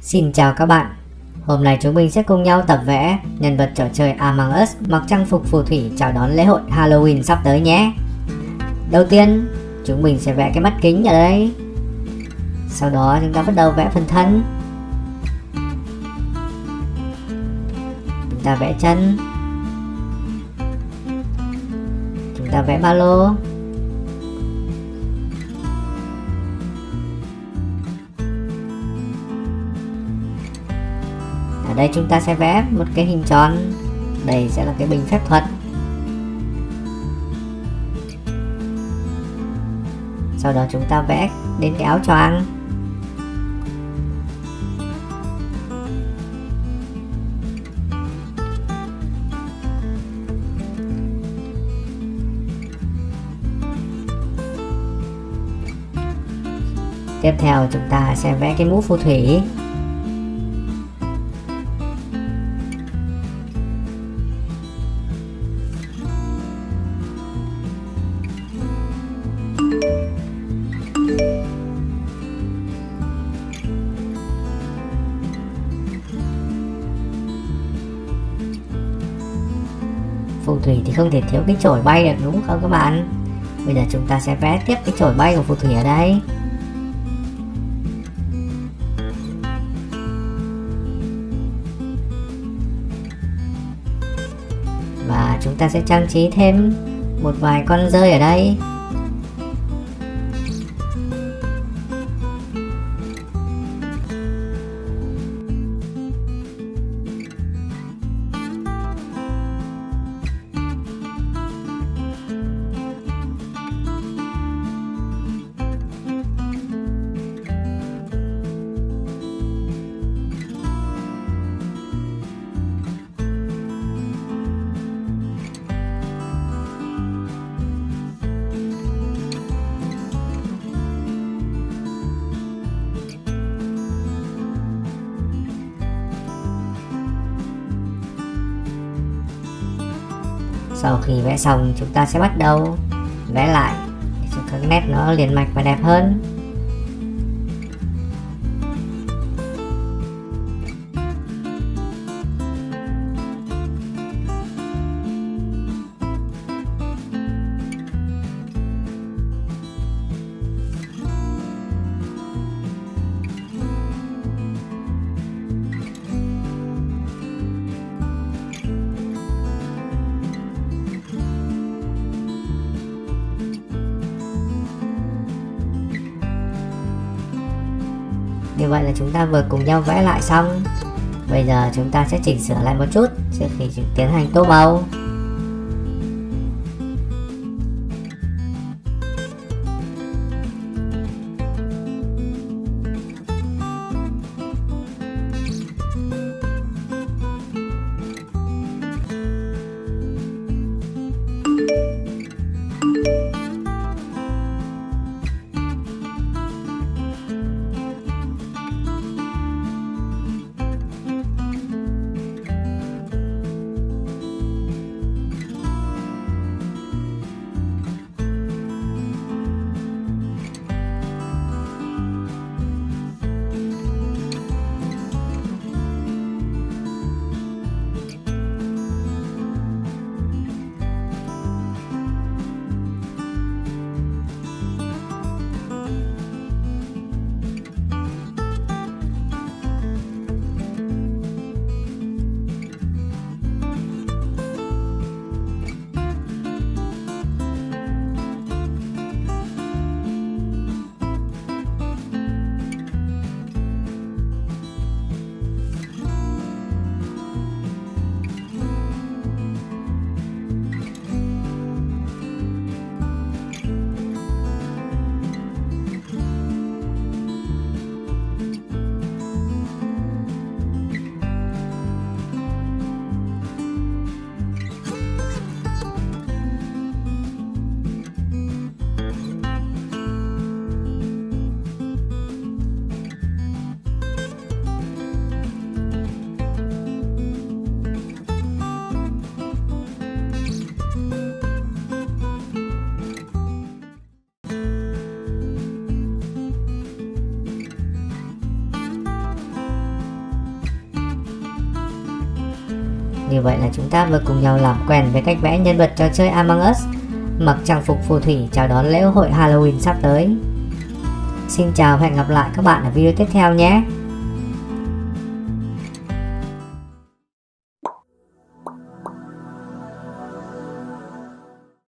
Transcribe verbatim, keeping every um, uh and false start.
Xin chào các bạn. Hôm nay chúng mình sẽ cùng nhau tập vẽ nhân vật trò chơi Among Us mặc trang phục phù thủy chào đón lễ hội Halloween sắp tới nhé. Đầu tiên, chúng mình sẽ vẽ cái mắt kính ở đây. Sau đó chúng ta bắt đầu vẽ phần thân. Chúng ta vẽ chân. Chúng ta vẽ ba lô. Ở đây chúng ta sẽ vẽ một cái hình tròn. Đây sẽ là cái bình phép thuật. Sau đó chúng ta vẽ đến cái áo choàng. Tiếp theo chúng ta sẽ vẽ cái mũ phù thủy. Phù thủy thì không thể thiếu cái chổi bay được, đúng không các bạn? Bây giờ chúng ta sẽ vẽ tiếp cái chổi bay của phù thủy ở đây. Và chúng ta sẽ trang trí thêm một vài con dơi ở đây. Sau khi vẽ xong, chúng ta sẽ bắt đầu vẽ lại để cho các nét nó liền mạch và đẹp hơn. Như vậy là chúng ta vừa cùng nhau vẽ lại xong. Bây giờ chúng ta sẽ chỉnh sửa lại một chút trước khi tiến hành tô màu. Như vậy là chúng ta vừa cùng nhau làm quen với cách vẽ nhân vật trò chơi Among Us mặc trang phục phù thủy chào đón lễ hội Halloween sắp tới. Xin chào và hẹn gặp lại các bạn ở video tiếp theo nhé.